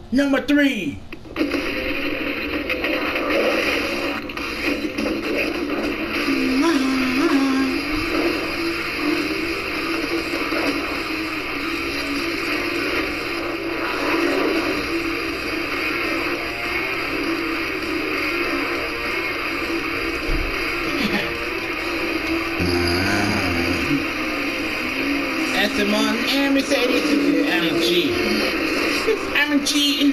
Number 3. Esteban and Mercedes to the AMG. AMG.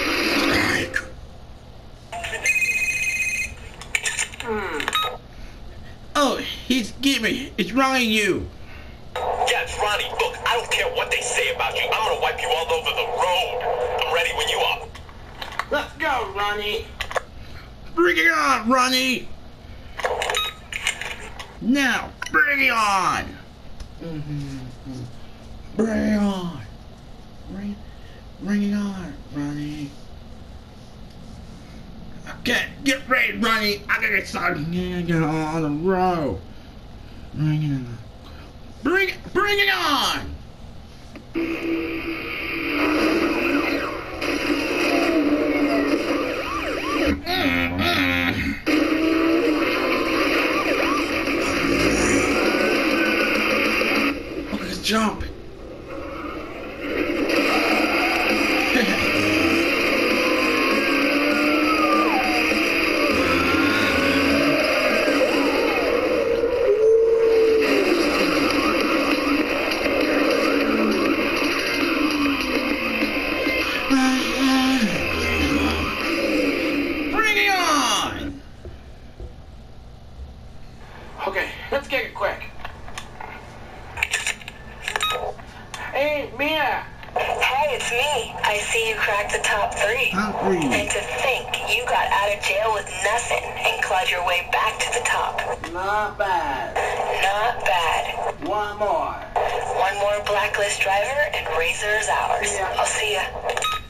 Oh, he's giving. It's Ronnie you. Yeah, it's Ronnie. Look, I don't care what they say about you. I'm gonna wipe you all over the road. I'm ready when you are. Let's go, Ronnie. Bring it on, Ronnie. Now, bring it on. Bring it on. Bring it on, Ronnie. Okay, get ready, Ronnie. I gotta get started. Get on the road. Bring it on. Bring it on. Okay, let's jump. Bring it on! Okay, let's get it quick. Hey, Mia! Hey, it's me. I see you cracked the top 3. Top 3. And to think you got out of jail with nothing and clawed your way back to the top. Not bad. Not bad. One more. One more Blacklist driver and Razor's ours. Yeah. I'll see ya.